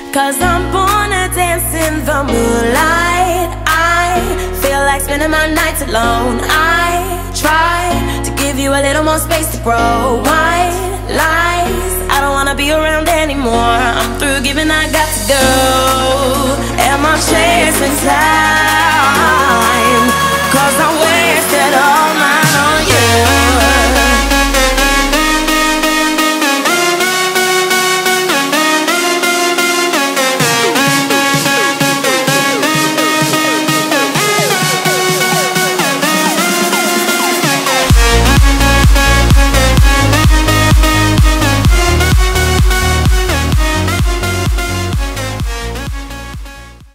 'cause I'm born to dance in the moonlight. I feel like spending my nights alone. I try to give you a little more space to grow. White lies, I don't wanna be around anymore. I'm through giving, I got to go. Am I chasing time?